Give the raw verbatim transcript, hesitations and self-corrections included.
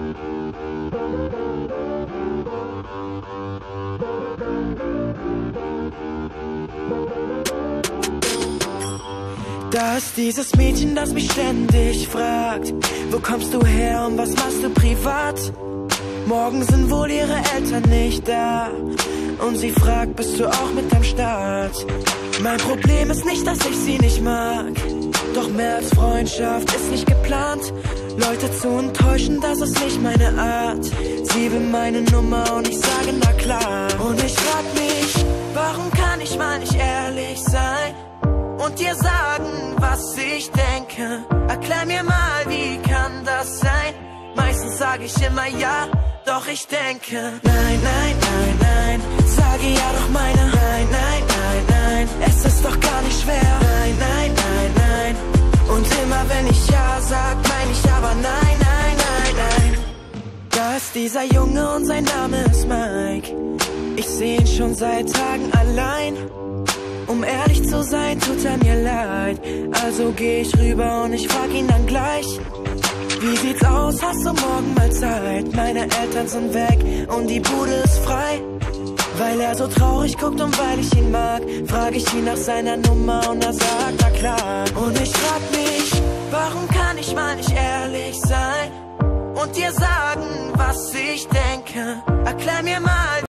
Da ist dieses Mädchen, das mich ständig fragt: Wo kommst du her und was machst du privat? Morgen sind wohl ihre Eltern nicht da und sie fragt, bist du auch mit am Start? Mein Problem ist nicht, dass ich sie nicht mag, doch mehr als Freundschaft ist nicht geplant. Leute zu enttäuschen, das ist nicht meine Art. Sie will meine Nummer und ich sage na klar. Und ich frag mich, warum kann ich mal nicht ehrlich sein und dir sagen, was ich denke? Erklär mir mal, wie kann das sein? Meistens sage ich immer ja, doch ich denke nein, nein, nein, nein. Sage ja doch meine nein, nein, nein, nein. Es ist doch gar nicht schwer. Nein, nein, nein, nein. Und immer wenn ich ja sag, mein ich aber nein, nein, nein, nein. Da ist dieser Junge und sein Name ist Mike. Ich seh ihn schon seit Tagen allein. Um ehrlich zu sein, tut er mir leid. Also geh ich rüber und ich frag ihn dann gleich: Wie sieht's aus, hast du morgen mal Zeit? Meine Eltern sind weg und die Bude ist frei. Weil er so traurig guckt und weil ich ihn mag, frag ich ihn nach seiner Nummer und er sagt na klar. Und ich frag mich, warum kann ich mal nicht ehrlich sein und dir sagen, was ich denke? Erklär mir mal.